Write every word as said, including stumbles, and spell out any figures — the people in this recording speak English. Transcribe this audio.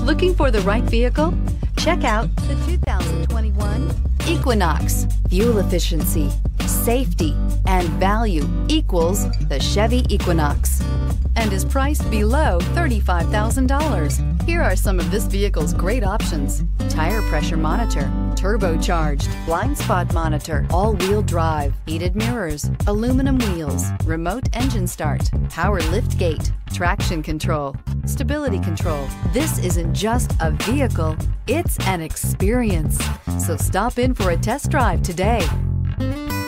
Looking for the right vehicle? Check out the two thousand twenty-one Equinox. Fuel efficiency, safety, and value equals the Chevy Equinox and is priced below thirty-five thousand dollars. Here are some of this vehicle's great options: tire pressure monitor, turbocharged, blind spot monitor, all-wheel drive, heated mirrors, aluminum wheels, remote engine start, power lift gate, traction control, stability control. This isn't just a vehicle, it's an experience. So stop in for a test drive today.